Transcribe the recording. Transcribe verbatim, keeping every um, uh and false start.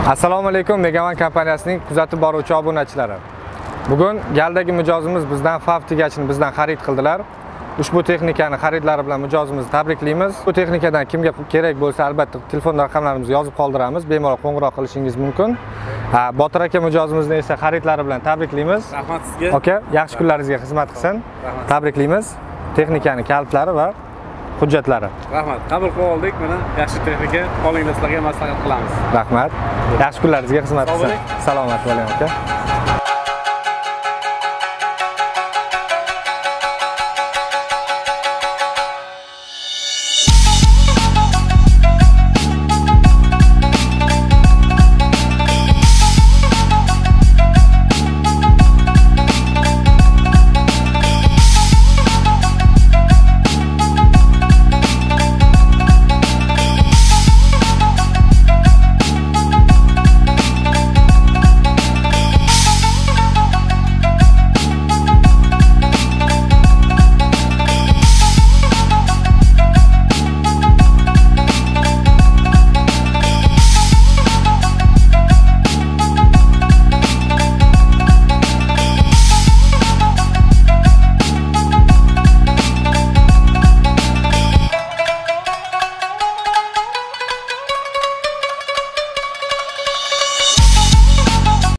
Assalomu alaykum, Megavan kompaniyasining kuzatib boruvchi obunachilari. Bugun galdagi mijozimiz bizdan Fav Tygachni bizdan xarid qildilar. Ushbu texnikani xaridlari bilan mijozimizni tabriklaymiz. Bu texnikadan kimga kerak bo'lsa, albatta telefon raqamlarimizni yozib qoldiramiz. Bemalol qo'ng'iroq qilishingiz mumkin. Ha, Botir aka mijozimizni esa xaridlari bilan tabriklaymiz. Rahmat sizga. Aka, yaxshi kunlaringizga xizmat qilsin. Tabriklaymiz. Texnikani kalitlari va hujjatlari. Rahmat. Qabul qilib oldik. Mana yaxshi texnika qolinglar, sizlarga maslahat qilamiz. Rahmat. Yaxshi kunlaringizga xizmat qilsin. Salomat bo'ling aka.